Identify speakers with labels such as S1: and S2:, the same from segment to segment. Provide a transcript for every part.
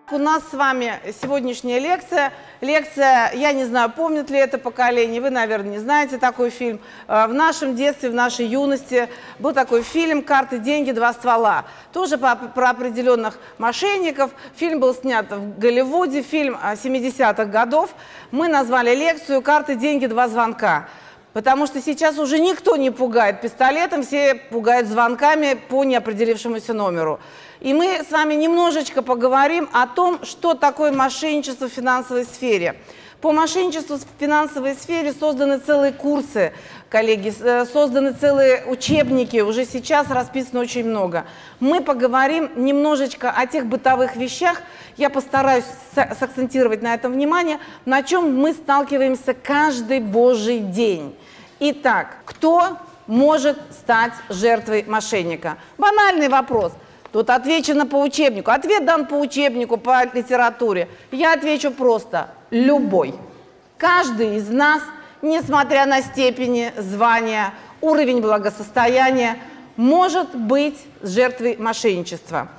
S1: У нас с вами сегодняшняя лекция. Лекция, я не знаю, помнит ли это поколение, вы, наверное, не знаете такой фильм. В нашем детстве, в нашей юности был такой фильм «Карты, деньги, два ствола». Тоже про определенных мошенников. Фильм был снят в Голливуде, фильм 70-х годов. Мы назвали лекцию «Карты, деньги, два звонка». Потому что сейчас уже никто не пугает пистолетом, все пугают звонками по неопределившемуся номеру. И мы с вами немножечко поговорим о том, что такое мошенничество в финансовой сфере. По мошенничеству в финансовой сфере созданы целые курсы, коллеги, созданы целые учебники, уже сейчас расписано очень много. Мы поговорим немножечко о тех бытовых вещах, я постараюсь сакцентировать на этом внимание, на чем мы сталкиваемся каждый божий день. Итак, кто может стать жертвой мошенника? Банальный вопрос. Тут отвечено по учебнику. Ответ дан по учебнику, по литературе. Я отвечу просто: любой. Каждый из нас, несмотря на степени, звания, уровень благосостояния, может быть жертвой мошенничества.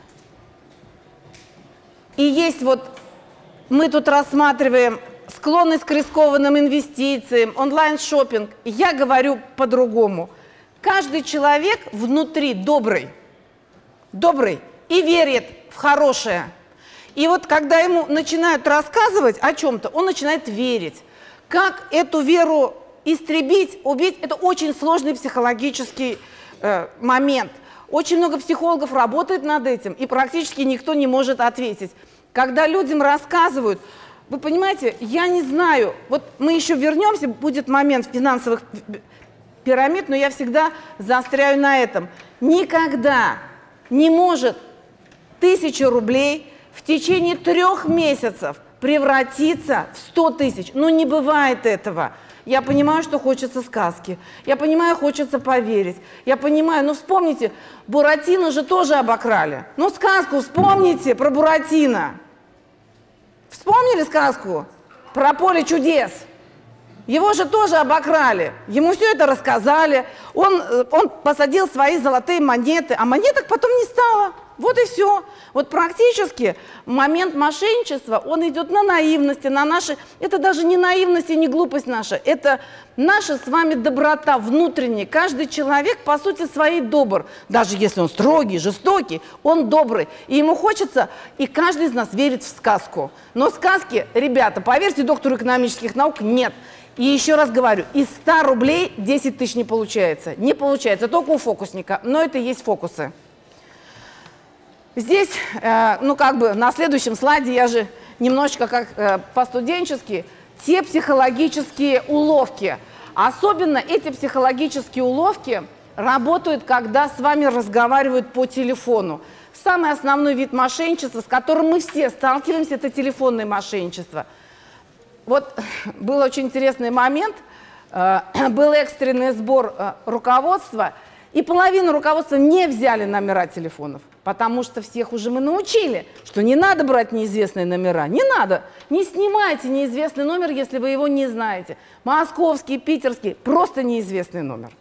S1: И есть вот, мы тут рассматриваем склонность к рискованным инвестициям, онлайн-шоппинг. Я говорю по-другому. Каждый человек внутри добрый и верит в хорошее. И вот когда ему начинают рассказывать о чем-то, он начинает верить. Как эту веру истребить, убить, это очень сложный психологический момент. Очень много психологов работает над этим, и практически никто не может ответить. Когда людям рассказывают, вы понимаете, я не знаю, вот мы еще вернемся, будет момент финансовых пирамид, но я всегда заостряю на этом. Никогда не может 1000 рублей в течение 3 месяцев превратиться в 100 тысяч. Ну, не бывает этого. Я понимаю, что хочется сказки. Я понимаю, хочется поверить. Я понимаю, ну вспомните, Буратино же тоже обокрали. Ну, сказку вспомните про Буратино. Вспомнили сказку про поле чудес? Его же тоже обокрали. Ему все это рассказали. Он посадил свои золотые монеты, а монеток потом не стало. Вот и все. Вот практически момент мошенничества, он идет на наивности, на наши... Это даже не наивность и не глупость наша. Это наша с вами доброта внутренняя. Каждый человек, по сути, своей добр. Даже если он строгий, жестокий, он добрый. И ему хочется, и каждый из нас верит в сказку. Но сказки, ребята, поверьте доктору экономических наук, нет. И еще раз говорю, из 100 рублей 10 тысяч не получается. Не получается, только у фокусника. Но это и есть фокусы. Здесь, ну как бы на следующем слайде, я же немножечко как по-студенчески, те психологические уловки. Особенно эти психологические уловки работают, когда с вами разговаривают по телефону. Самый основной вид мошенничества, с которым мы все сталкиваемся, это телефонное мошенничество. Вот был очень интересный момент, был экстренный сбор руководства, и половину руководства не взяли номера телефонов, потому что всех уже мы научили, что не надо брать неизвестные номера, не надо, не снимайте неизвестный номер, если вы его не знаете. Московский, питерский, просто неизвестный номер.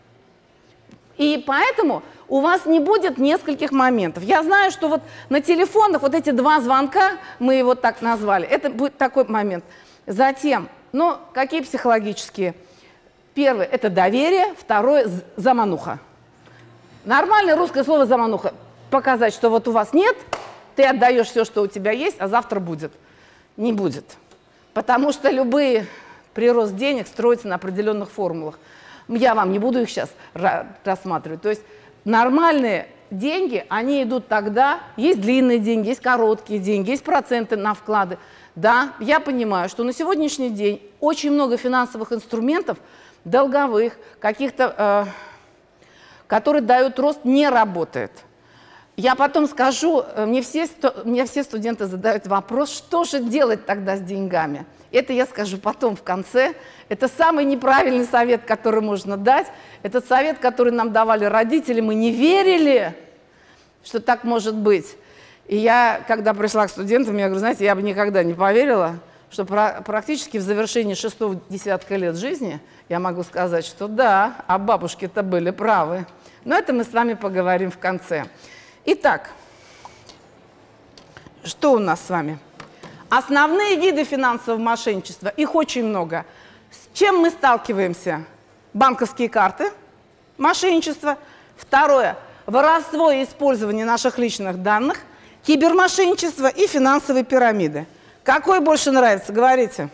S1: И поэтому у вас не будет нескольких моментов. Я знаю, что вот на телефонах вот эти 2 звонка, мы его так назвали, это будет такой момент. Затем, ну, какие психологические? Первый – это доверие, второе – замануха. Нормальное русское слово «замануха». Показать, что вот у вас нет, ты отдаешь все, что у тебя есть, а завтра будет. Не будет. Потому что любой прирост денег строится на определенных формулах. Я вам не буду их сейчас рассматривать. То есть нормальные деньги, они идут тогда, есть длинные деньги, есть короткие деньги, есть проценты на вклады. Да, я понимаю, что на сегодняшний день очень много финансовых инструментов, долговых, каких-то, которые дают рост, не работает. Я потом скажу, мне все студенты задают вопрос, что же делать тогда с деньгами. Это я скажу потом, в конце. Это самый неправильный совет, который можно дать. Это совет, который нам давали родители. Мы не верили, что так может быть. И я, когда пришла к студентам, я говорю, знаете, я бы никогда не поверила, что практически в завершении 6-го десятка лет жизни я могу сказать, что да, а бабушки-то были правы. Но это мы с вами поговорим в конце. Итак, что у нас с вами? Основные виды финансового мошенничества, их очень много. С чем мы сталкиваемся? Банковские карты, мошенничество. Второе – воровство и использование наших личных данных, кибермошенничество и финансовые пирамиды. Какой больше нравится? Говорите.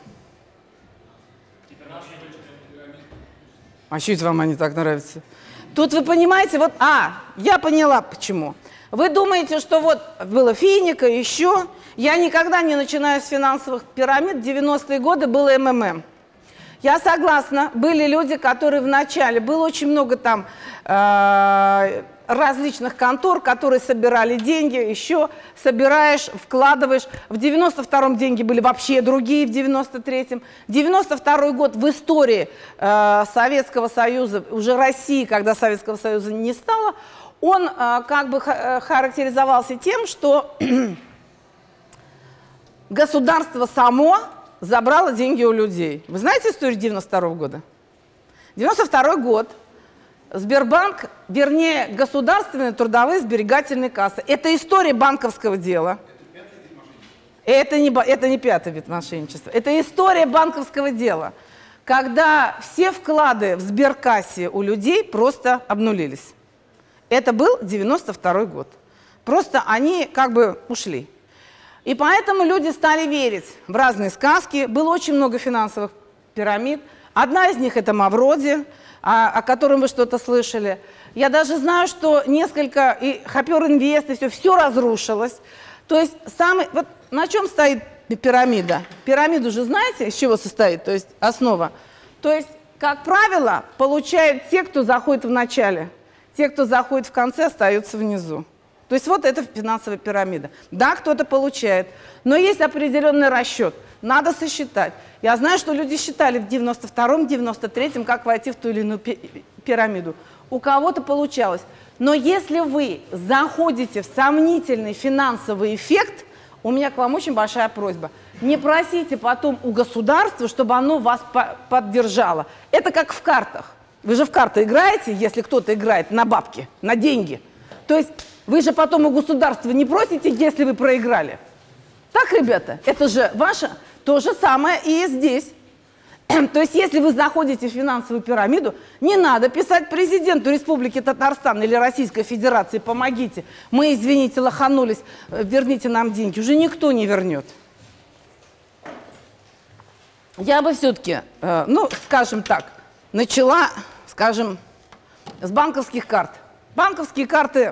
S1: А что это вам они так нравятся? Тут вы понимаете, вот, я поняла почему. Вы думаете, что вот было Финика, еще. Я никогда не начинаю с финансовых пирамид. В 90-е годы было МММ. Я согласна, были люди, которые вначале, было очень много там различных контор, которые собирали деньги, еще собираешь, вкладываешь. В 92-м деньги были вообще другие, в 93-м. 92-й год в истории Советского Союза, уже России, когда Советского Союза не стало, он как бы характеризовался тем, что государство само забрало деньги у людей. Вы знаете историю 92-го года? 92-й год. Сбербанк, вернее, государственные трудовые сберегательные кассы. Это история банковского дела. Это не пятый вид мошенничества. Это история банковского дела, когда все вклады в сберкассе у людей просто обнулились. Это был 92-й год. Просто они как бы ушли. И поэтому люди стали верить в разные сказки. Было очень много финансовых пирамид. Одна из них – это Мавроди, о котором вы что-то слышали. Я даже знаю, что несколько, и Хопер Инвест, и все разрушилось. То есть вот на чем стоит пирамида? Пирамиду же знаете, из чего состоит, то есть основа. То есть, как правило, получают те, кто заходит в начале. Те, кто заходит в конце, остаются внизу. То есть вот это финансовая пирамида. Да, кто-то получает, но есть определенный расчет. Надо сосчитать. Я знаю, что люди считали в 92-м, 93-м, как войти в ту или иную пирамиду. У кого-то получалось. Но если вы заходите в сомнительный финансовый эффект, у меня к вам очень большая просьба. Не просите потом у государства, чтобы оно вас поддержало. Это как в картах. Вы же в карты играете, если кто-то играет на бабки, на деньги. То есть вы же потом у государства не просите, если вы проиграли. Так, ребята? Это же ваше. То же самое и здесь. То есть, если вы заходите в финансовую пирамиду, не надо писать президенту Республики Татарстан или Российской Федерации: помогите, мы, извините, лоханулись, верните нам деньги. Уже никто не вернет. Я бы все-таки, скажем так, начала, скажем, с банковских карт. Банковские карты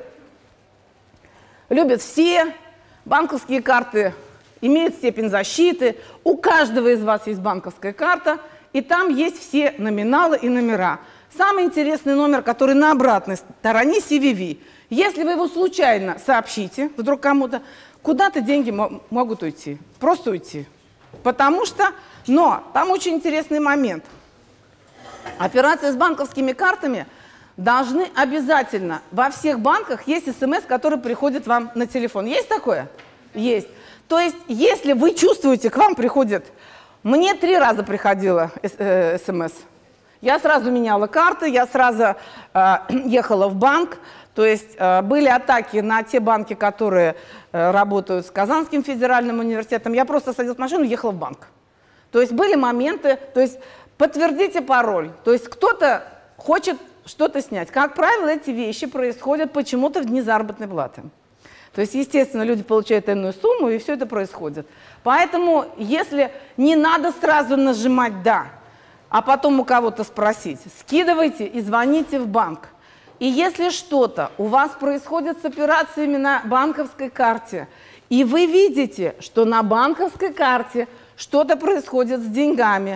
S1: любят все, банковские карты имеют степень защиты. У каждого из вас есть банковская карта, и там есть все номиналы и номера. Самый интересный номер, который на обратной стороне CVV. Если вы его случайно сообщите вдруг кому-то, куда-то деньги могут уйти, просто уйти. Потому что, но там очень интересный момент. Операции с банковскими картами должны обязательно, во всех банках есть СМС, который приходит вам на телефон. Есть такое? Есть. То есть, если вы чувствуете, к вам приходит, мне 3 раза приходило СМС. Я сразу меняла карты, я сразу ехала в банк. То есть были атаки на те банки, которые работают с Казанским федеральным университетом. Я просто садилась в машину и ехала в банк. То есть были моменты, то есть подтвердите пароль. То есть кто-то хочет что-то снять. Как правило, эти вещи происходят почему-то в дни заработной платы. То есть, естественно, люди получают энную сумму, и все это происходит. Поэтому, если не надо сразу нажимать «да», а потом у кого-то спросить, скидывайте и звоните в банк. И если что-то у вас происходит с операциями на банковской карте, и вы видите, что на банковской карте что-то происходит с деньгами,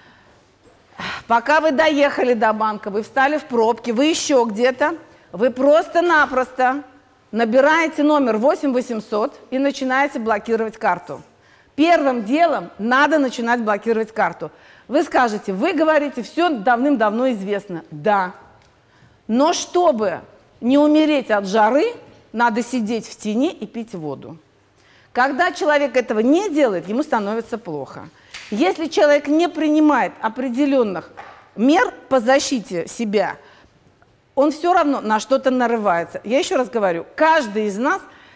S1: пока вы доехали до банка, вы встали в пробке, вы еще где-то, вы просто-напросто набираете номер 8800 и начинаете блокировать карту. Первым делом надо начинать блокировать карту. Вы скажете, вы говорите, все давным-давно известно. Да. Но чтобы не умереть от жары, надо сидеть в тени и пить воду. Когда человек этого не делает, ему становится плохо. Если человек не принимает определенных мер по защите себя, он все равно на что-то нарывается. Я еще раз говорю, каждый из нас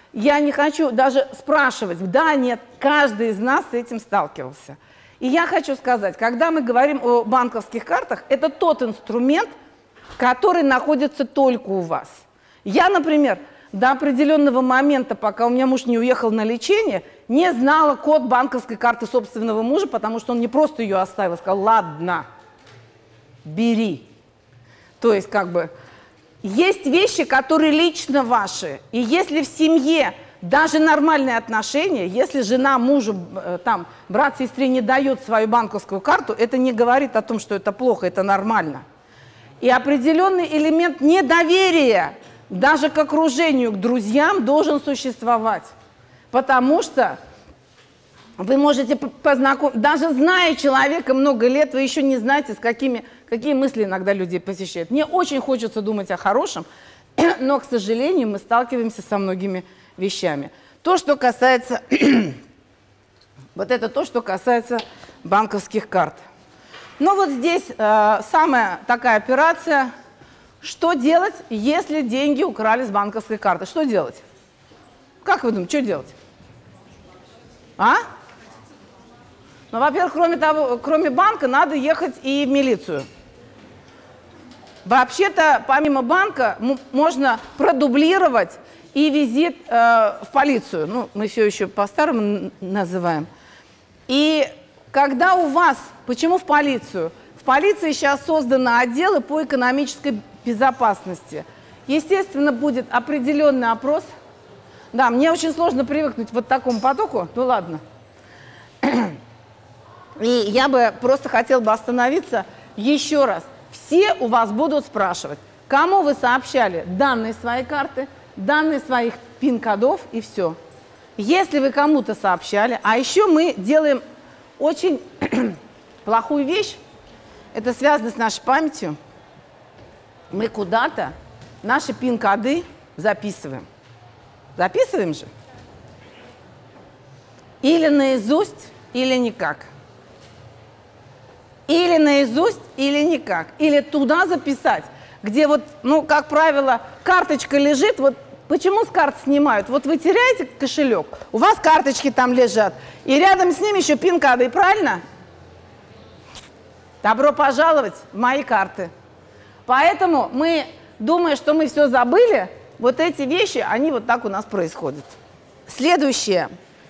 S1: Я не хочу даже спрашивать, да, нет, каждый из нас с этим сталкивался. И я хочу сказать, когда мы говорим о банковских картах, это тот инструмент, который находится только у вас. Я, например, до определенного момента, пока у меня муж не уехал на лечение, не знала код банковской карты собственного мужа, потому что он не просто ее оставил, сказал, ладно, бери. То есть, как бы, есть вещи, которые лично ваши. И если в семье даже нормальные отношения, если жена мужу, там, брат сестре не дает свою банковскую карту, это не говорит о том, что это плохо, это нормально. И определенный элемент недоверия даже к окружению, к друзьям должен существовать. Потому что вы можете познакомиться, даже зная человека много лет, вы еще не знаете, какие мысли иногда людей посещают. Мне очень хочется думать о хорошем, но, к сожалению, мы сталкиваемся со многими вещами. То, что касается, вот это то, что касается банковских карт. Но вот здесь самая такая операция, что делать, если деньги украли с банковской карты? Что делать? Как вы думаете, что делать? А? Ну, во-первых, кроме банка, надо ехать и в милицию. Вообще-то, помимо банка, можно продублировать и визит в полицию. Ну, мы все еще по-старому называем. И когда у вас... Почему в полицию? В полиции сейчас созданы отделы по экономической безопасности. Естественно, будет определенный опрос. Да, мне очень сложно привыкнуть вот к такому потоку. Ну, ладно. И я бы просто хотела бы остановиться еще раз. Все у вас будут спрашивать, кому вы сообщали данные своей карты, данные своих пин-кодов и все. Если вы кому-то сообщали, а еще мы делаем очень плохую вещь, это связано с нашей памятью, мы куда-то наши пин-коды записываем. Записываем же? Или наизусть, или никак. Или наизусть, или никак. Или туда записать, где вот, ну, как правило, карточка лежит, вот почему с карт снимают? Вот вы теряете кошелек, у вас карточки там лежат, и рядом с ними еще пин-коды, правильно? Добро пожаловать в мои карты. Поэтому мы, думая, что мы все забыли, вот эти вещи, они вот так у нас происходят. Следующее.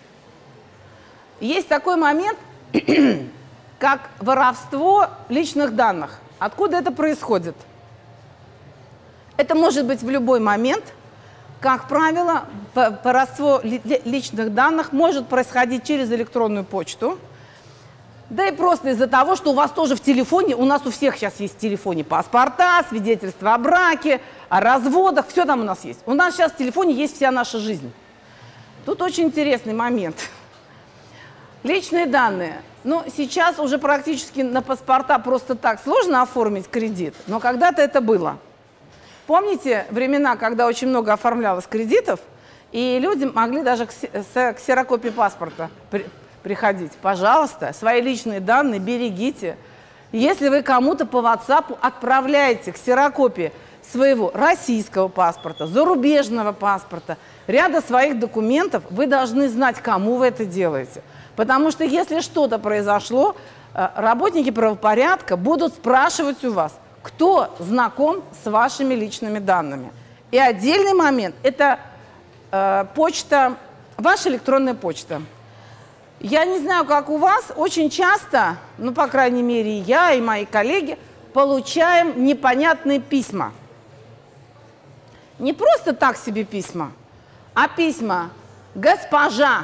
S1: Есть такой момент, как воровство личных данных. Откуда это происходит? Это может быть в любой момент. Как правило, воровство личных данных может происходить через электронную почту. Да и просто из-за того, что у вас тоже в телефоне, у нас у всех сейчас есть в телефоне паспорта, свидетельства о браке, о разводах, все там у нас есть. У нас сейчас в телефоне есть вся наша жизнь. Тут очень интересный момент. Личные данные. Ну, сейчас уже практически на паспорта просто так сложно оформить кредит, но когда-то это было. Помните времена, когда очень много оформлялось кредитов, и люди могли даже к ксерокопии паспорта приходить? Пожалуйста, свои личные данные берегите. Если вы кому-то по WhatsApp отправляете ксерокопии своего российского паспорта, зарубежного паспорта, ряда своих документов, вы должны знать, кому вы это делаете. Потому что если что-то произошло, работники правопорядка будут спрашивать у вас, кто знаком с вашими личными данными. И отдельный момент – это почта, ваша электронная почта. Я не знаю, как у вас, очень часто, ну, по крайней мере, я и мои коллеги, получаем непонятные письма. Не просто так себе письма, а письма: «Госпожа,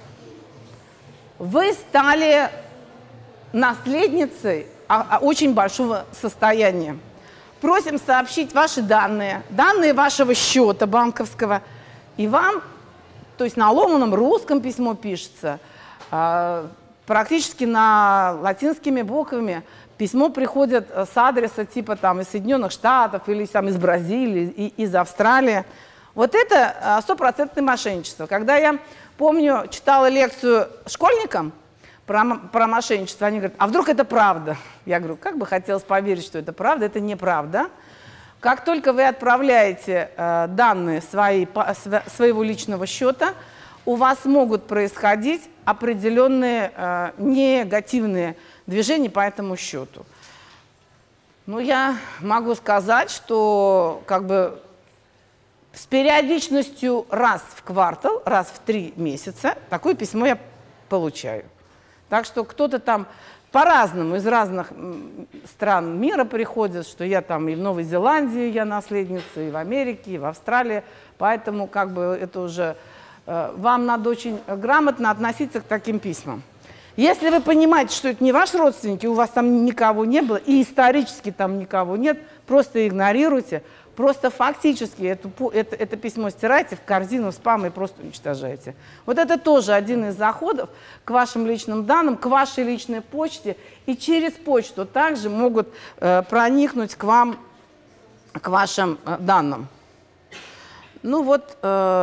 S1: вы стали наследницей очень большого состояния. Просим сообщить ваши данные, данные вашего счета банковского». И вам, то есть на ломаном русском письмо пишется, практически на латинскими буквами. Письмо приходит с адреса типа там из Соединенных Штатов или там из Бразилии, из Австралии. Вот это стопроцентное мошенничество. Когда я, помню, читала лекцию школьникам про мошенничество, они говорят: а вдруг это правда? Я говорю, как бы хотелось поверить, что это правда, это неправда. Как только вы отправляете данные своего личного счета, у вас могут происходить определенные негативные движения по этому счету. Ну, я могу сказать, что как бы с периодичностью раз в квартал, раз в 3 месяца такое письмо я получаю. Так что кто-то там по-разному, из разных стран мира приходит, что я там и в Новой Зеландии я наследница, и в Америке, и в Австралии. Поэтому как бы это уже вам надо очень грамотно относиться к таким письмам. Если вы понимаете, что это не ваши родственники, у вас там никого не было, и исторически там никого нет, просто игнорируйте. Просто фактически это письмо стирайте в корзину спама и просто уничтожайте. Вот это тоже один из заходов к вашим личным данным, к вашей личной почте. И через почту также могут проникнуть к вам, к вашим данным. Ну вот,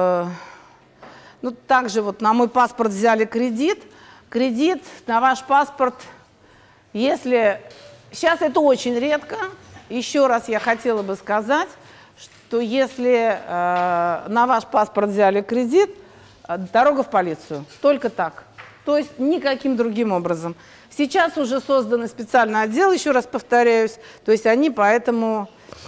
S1: также вот на мой паспорт взяли кредит. Кредит на ваш паспорт, если... Сейчас это очень редко. Еще раз я хотела бы сказать, что если на ваш паспорт взяли кредит, дорога в полицию. Только так. То есть никаким другим образом. Сейчас уже создан специальный отдел, еще раз повторяюсь. То есть они по этому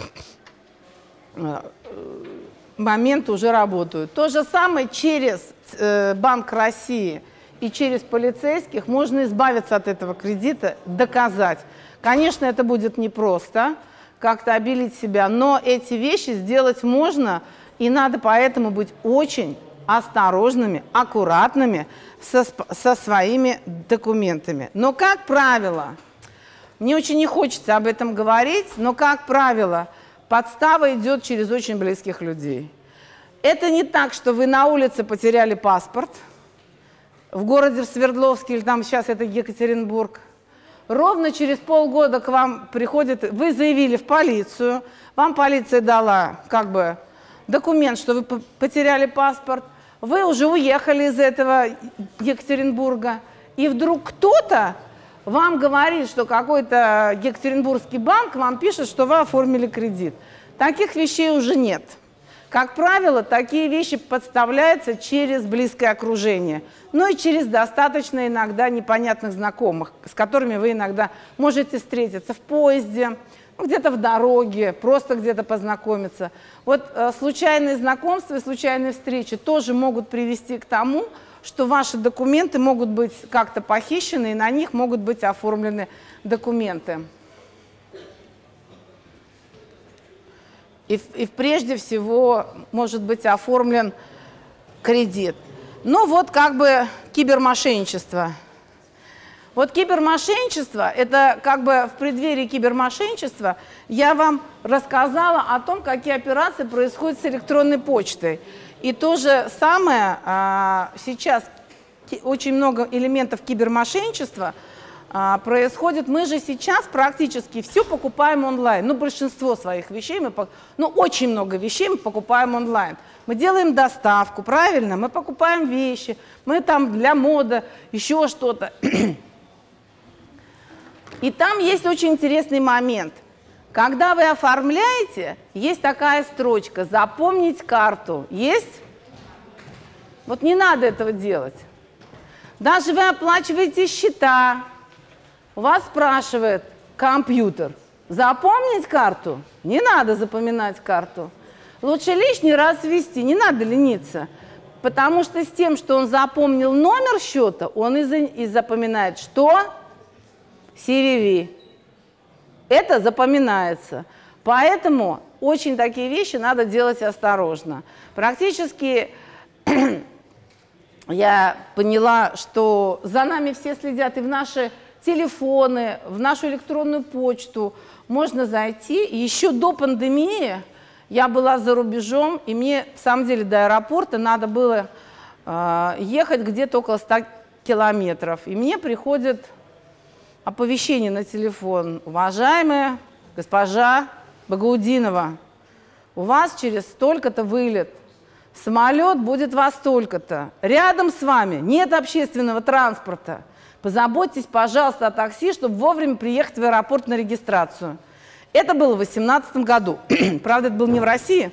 S1: моменту уже работают. То же самое через Банк России и через полицейских можно избавиться от этого кредита, доказать. Конечно, это будет непросто, как-то обелить себя, но эти вещи сделать можно, и надо поэтому быть очень осторожными, аккуратными со своими документами. Но, как правило, мне очень не хочется об этом говорить, но, как правило, подстава идет через очень близких людей. Это не так, что вы на улице потеряли паспорт, в городе в Свердловске, или там сейчас это Екатеринбург. Ровно через полгода к вам приходит, вы заявили в полицию, вам полиция дала как бы документ, что вы потеряли паспорт, вы уже уехали из этого Екатеринбурга, и вдруг кто-то вам говорит, что какой-то екатеринбургский банк вам пишет, что вы оформили кредит. Таких вещей уже нет. Как правило, такие вещи подставляются через близкое окружение, но и через достаточно иногда непонятных знакомых, с которыми вы иногда можете встретиться в поезде, где-то в дороге, просто где-то познакомиться. Вот случайные знакомства и случайные встречи тоже могут привести к тому, что ваши документы могут быть как-то похищены, и на них могут быть оформлены документы. И прежде всего может быть оформлен кредит. Ну вот как бы кибермошенничество. Вот кибермошенничество, это как бы в преддверии кибермошенничества я вам рассказала о том, какие операции происходят с электронной почтой. И то же самое сейчас очень много элементов кибермошенничества происходит. Мы же сейчас практически все покупаем онлайн. Ну, большинство своих вещей, очень много вещей мы покупаем онлайн. Мы делаем доставку, правильно? Мы покупаем вещи, мы там для моды, еще что-то. И там есть очень интересный момент. Когда вы оформляете, есть такая строчка «Запомнить карту». Есть? Вот не надо этого делать. Даже вы оплачиваете счета, у вас спрашивает компьютер, запомнить карту? Не надо запоминать карту. Лучше лишний раз ввести, не надо лениться. Потому что с тем, что он запомнил номер счета, он и запоминает, что? CVV. Это запоминается. Поэтому очень такие вещи надо делать осторожно. Практически я поняла, что за нами все следят, и в наши телефоны, в нашу электронную почту можно зайти. И еще до пандемии я была за рубежом, и мне, в самом деле, до аэропорта надо было ехать где-то около 100 километров. И мне приходит оповещение на телефон: уважаемая госпожа Багаудинова, у вас через столько-то вылет, самолет будет во столько-то, рядом с вами нет общественного транспорта, позаботьтесь, пожалуйста, о такси, чтобы вовремя приехать в аэропорт на регистрацию. Это было в 2018 году. Правда, это было не в России.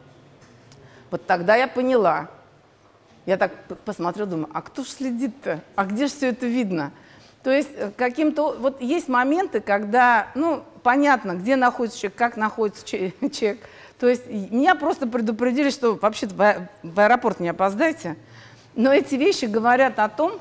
S1: Вот тогда я поняла. Я так посмотрела, думаю, а кто ж следит-то? А где же все это видно? То есть каким-то... Вот есть моменты, когда, ну, понятно, где находится человек, как находится человек. То есть меня просто предупредили, что вообще-то в аэропорт не опоздайте. Но эти вещи говорят о том,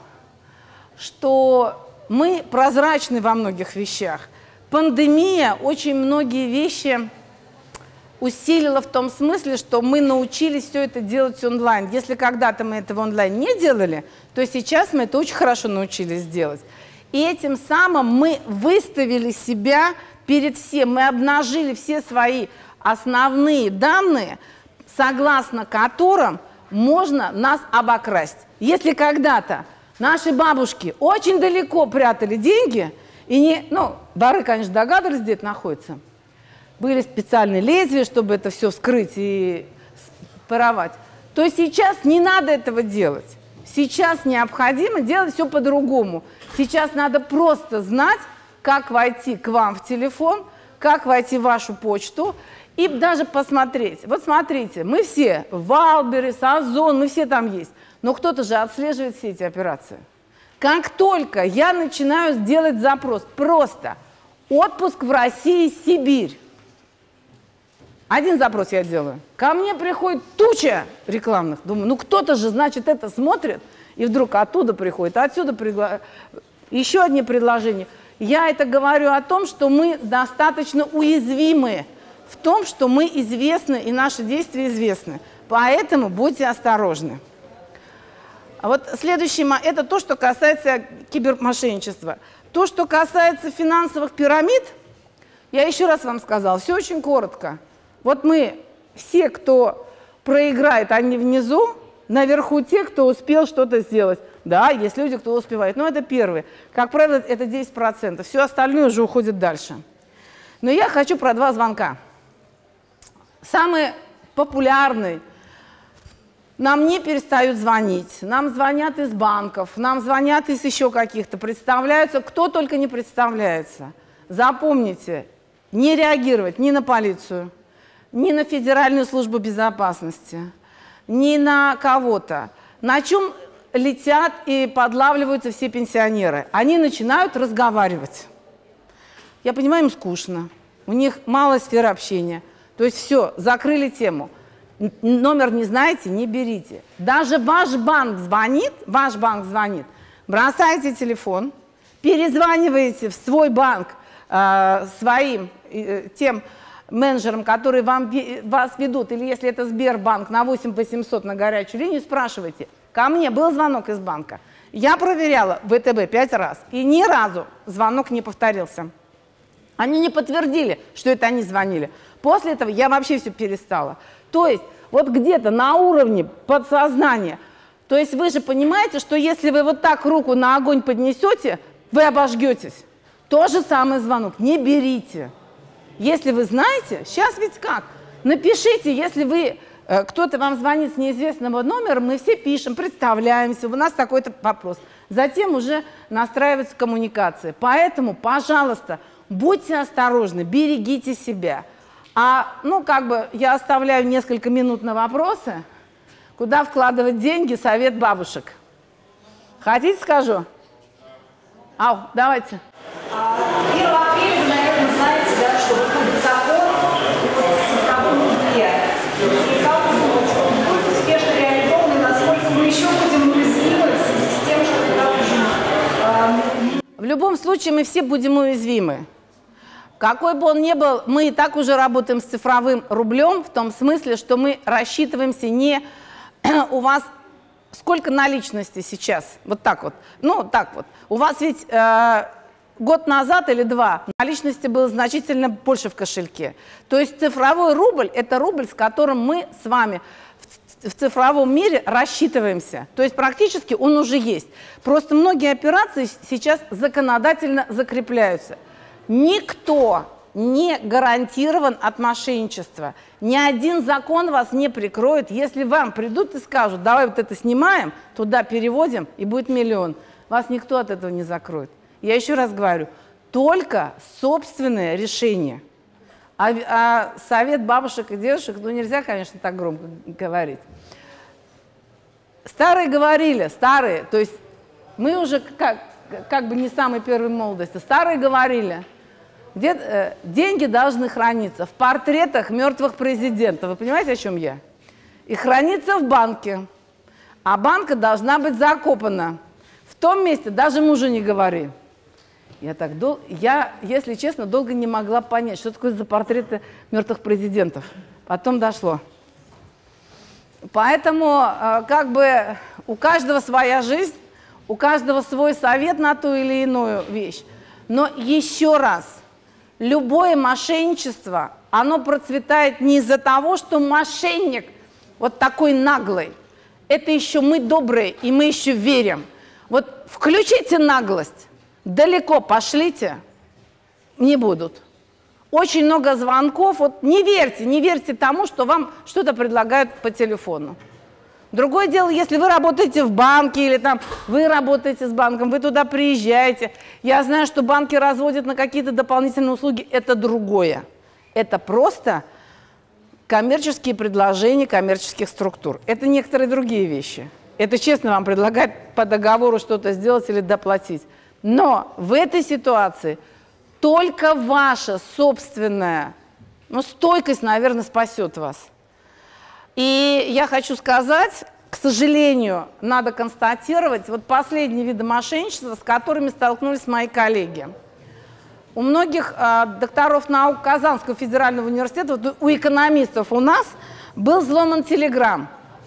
S1: что мы прозрачны во многих вещах. Пандемия очень многие вещи усилила в том смысле, что мы научились все это делать онлайн. Если когда-то мы этого онлайн не делали, то сейчас мы это очень хорошо научились делать. И этим самым мы выставили себя перед всем, мы обнажили все свои основные данные, согласно которым можно нас обокрасть. Если когда-то наши бабушки очень далеко прятали деньги, и не, ну, воры, конечно, догадывались, где это находится, были специальные лезвия, чтобы это все вскрыть и паровать, то сейчас не надо этого делать. Сейчас необходимо делать все по-другому. Сейчас надо просто знать, как войти к вам в телефон, как войти в вашу почту и даже посмотреть. Вот смотрите, мы все, Wildberries, Озон, мы все там есть, но кто-то же отслеживает все эти операции. Как только я начинаю делать запрос, просто отпуск в России, Сибирь, один запрос я делаю. Ко мне приходит туча рекламных. Думаю, ну кто-то же, значит, это смотрит. И вдруг оттуда приходит, отсюда еще одни предложения. Я это говорю о том, что мы достаточно уязвимы в том, что мы известны и наши действия известны. Поэтому будьте осторожны. А вот следующее, это то, что касается кибермошенничества. То, что касается финансовых пирамид, я еще раз вам сказала, все очень коротко. Вот мы, все, кто проиграет, они внизу, наверху те, кто успел что-то сделать. Да, есть люди, кто успевает, но это первые. Как правило, это 10%. Все остальное уже уходит дальше. Но я хочу про два звонка. Самый популярный. Нам не перестают звонить. Нам звонят из банков, нам звонят из еще каких-то. Представляются, кто только не представляется. Запомните, не реагировать ни на полицию, ни на Федеральную службу безопасности, ни на кого-то. На чем летят и подлавливаются все пенсионеры? Они начинают разговаривать. Я понимаю, им скучно, у них мало сфер общения. То есть все, закрыли тему. Номер не знаете, не берите. Даже ваш банк звонит, бросайте телефон, перезваниваете в свой банк своим тем менеджерам, которые вас ведут, или если это Сбербанк, на 8800 на горячую линию, спрашивайте. Ко мне был звонок из банка. Я проверяла ВТБ 5 раз, и ни разу звонок не повторился. Они не подтвердили, что это они звонили. После этого я вообще все перестала. То есть вот где-то на уровне подсознания, то есть вы же понимаете, что если вы вот так руку на огонь поднесете, вы обожгетесь. То же самое звонок. Не берите. Если вы знаете, сейчас ведь как? Напишите, если вы, кто-то вам звонит с неизвестного номера, мы все пишем, представляемся, у нас такой-то вопрос. Затем уже настраивается коммуникация. Поэтому, пожалуйста, будьте осторожны, берегите себя. Ну, как бы я оставляю несколько минут на вопросы. Куда вкладывать деньги? Совет бабушек. Хотите, скажу? Давайте.
S2: 1 апреля, вы, наверное, знаете, да, что выходит закон о цифровом рубле. И как вы думаете, он будет успешно реализован, и насколько мы еще будем уязвимы в связи с тем, что
S1: в любом случае мы все будем уязвимы. Какой бы он ни был, мы и так уже работаем с цифровым рублем, в том смысле, что мы рассчитываемся не у вас сколько наличности сейчас, вот так вот, ну так вот. У вас ведь год назад или два наличности было значительно больше в кошельке. То есть цифровой рубль – это рубль, с которым мы с вами в цифровом мире рассчитываемся. То есть практически он уже есть. Просто многие операции сейчас законодательно закрепляются. Никто не гарантирован от мошенничества. Ни один закон вас не прикроет. Если вам придут и скажут, давай вот это снимаем, туда переводим, и будет миллион, вас никто от этого не закроет. Я еще раз говорю, только собственное решение. А совет бабушек и дедушек, ну нельзя, конечно, так громко говорить. Старые говорили, старые, то есть мы уже как бы не самой первой молодости, старые говорили, деньги должны храниться в портретах мертвых президентов. Вы понимаете, о чем я? И храниться в банке. А банка должна быть закопана. В том месте даже мужу не говори. Я, если честно, долго не могла понять, что такое за портреты мертвых президентов. Потом дошло. Поэтому как бы у каждого своя жизнь, у каждого свой совет на ту или иную вещь. Но еще раз, любое мошенничество, оно процветает не из-за того, что мошенник вот такой наглый. Это еще мы добрые, и мы еще верим. Вот включите наглость, далеко пошлите, не будут. Очень много звонков, вот не верьте тому, что вам что-то предлагают по телефону. Другое дело, если вы работаете в банке или там вы работаете с банком, вы туда приезжаете. Я знаю, что банки разводят на какие-то дополнительные услуги, это другое. Это просто коммерческие предложения коммерческих структур. Это некоторые другие вещи. Это честно вам предлагают по договору что-то сделать или доплатить. Но в этой ситуации только ваша собственная, стойкость, наверное, спасет вас. И я хочу сказать, к сожалению, надо констатировать, вот последние виды мошенничества, с которыми столкнулись мои коллеги. У многих докторов наук Казанского федерального университета, вот у экономистов у нас был взломан Telegram.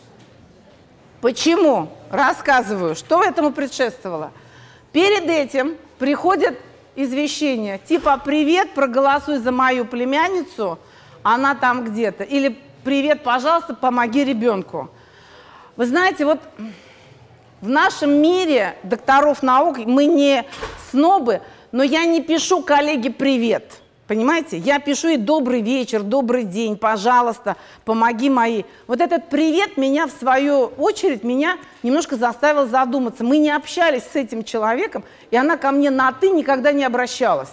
S1: Почему? Рассказываю, что этому предшествовало. Перед этим приходит извещение, типа «Привет, проголосуй за мою племянницу, она там где-то», или «Привет, пожалуйста, помоги ребенку». Вы знаете, вот в нашем мире докторов наук мы не снобы, но я не пишу коллеге «Привет», понимаете? Я пишу ей «Добрый вечер», «Добрый день», «Пожалуйста, помоги моей». Вот этот «Привет» меня, в свою очередь, меня немножко заставил задуматься. Мы не общались с этим человеком, и она ко мне на «ты» никогда не обращалась.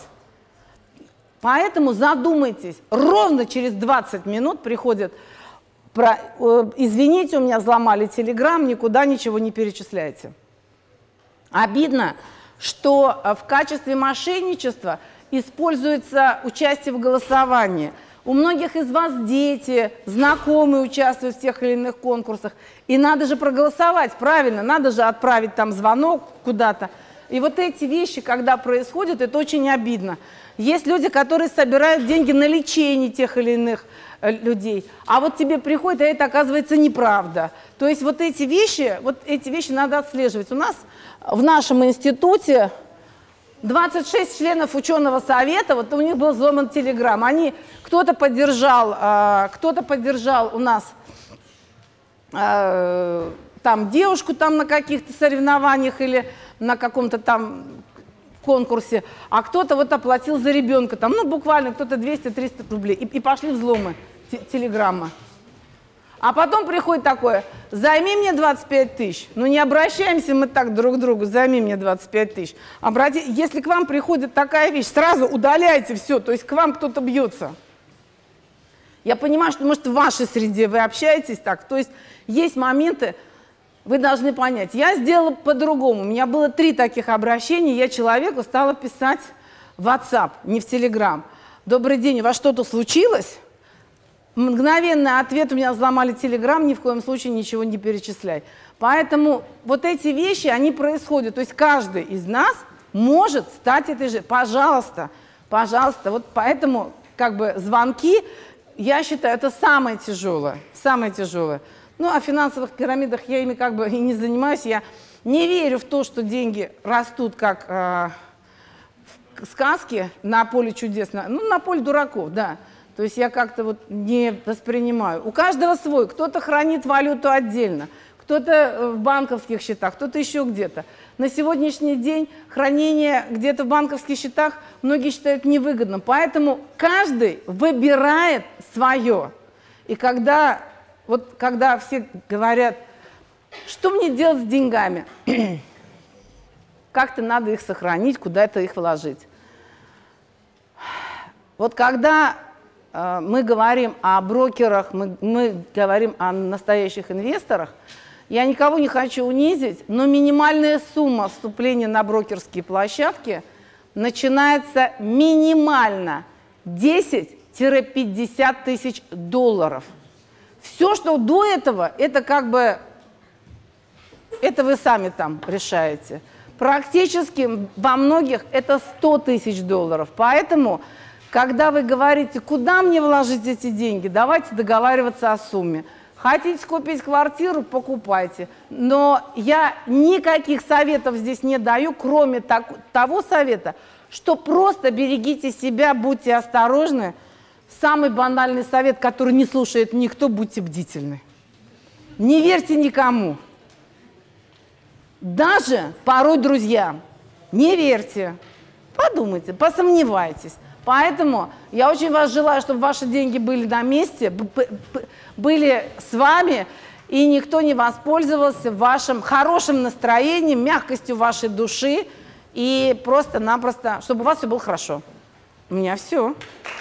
S1: Поэтому задумайтесь. Ровно через 20 минут приходит «Извините, у меня взломали Telegram, никуда ничего не перечисляйте». Обидно, что в качестве мошенничества используется участие в голосовании. У многих из вас дети, знакомые участвуют в тех или иных конкурсах. И надо же проголосовать, правильно, надо же отправить там звонок куда-то. И вот эти вещи, когда происходят, это очень обидно. Есть люди, которые собирают деньги на лечение тех или иных людей. А вот тебе приходит, а это оказывается неправда. То есть вот эти вещи надо отслеживать. У нас в нашем институте 26 членов ученого совета, вот у них был взломан Telegram. Кто-то поддержал у нас там девушку там на каких-то соревнованиях или на каком-то там конкурсе, а кто-то вот оплатил за ребенка, там, буквально кто-то 200-300 рублей, и пошли взломы Телеграмма. А потом приходит такое: займи мне 25 тысяч. Не обращаемся мы так друг к другу, займи мне 25 тысяч. Если к вам приходит такая вещь, сразу удаляйте все, то есть к вам кто-то бьется. Я понимаю, что, может, в вашей среде вы общаетесь так, то есть есть моменты, вы должны понять. Я сделала по-другому. У меня было 3 таких обращения, я человеку стала писать в WhatsApp, не в Telegram. «Добрый день, у вас что-то случилось?» Мгновенный ответ: у меня взломали Telegram, ни в коем случае ничего не перечисляй. Поэтому вот эти вещи, они происходят. То есть каждый из нас может стать этой же. Пожалуйста, пожалуйста. Вот поэтому звонки, я считаю, это самое тяжелое. Самое тяжелое. О финансовых пирамидах я ими и не занимаюсь. Я не верю в то, что деньги растут как в сказке на поле чудес. На поле дураков, да. То есть я как-то не воспринимаю. У каждого свой. Кто-то хранит валюту отдельно, кто-то в банковских счетах, кто-то еще где-то. На сегодняшний день хранение где-то в банковских счетах многие считают невыгодным. Поэтому каждый выбирает свое. И когда все говорят, что мне делать с деньгами, как-то надо их сохранить, куда-то их вложить. Вот когда мы говорим о брокерах, мы говорим о настоящих инвесторах, я никого не хочу унизить, но минимальная сумма вступления на брокерские площадки начинается минимально 10-50 тысяч долларов. Все, что до этого, это как бы, это вы сами там решаете. Практически во многих это 100 тысяч долларов. Поэтому, когда вы говорите, куда мне вложить эти деньги, давайте договариваться о сумме. Хотите купить квартиру, покупайте. Но я никаких советов здесь не даю, кроме того совета, что просто берегите себя, будьте осторожны. Самый банальный совет, который не слушает никто, будьте бдительны. Не верьте никому. Даже порой, друзья, не верьте. Подумайте, посомневайтесь. Поэтому я очень вас желаю, чтобы ваши деньги были на месте, были с вами, и никто не воспользовался вашим хорошим настроением, мягкостью вашей души, и просто-напросто, чтобы у вас все было хорошо. У меня все.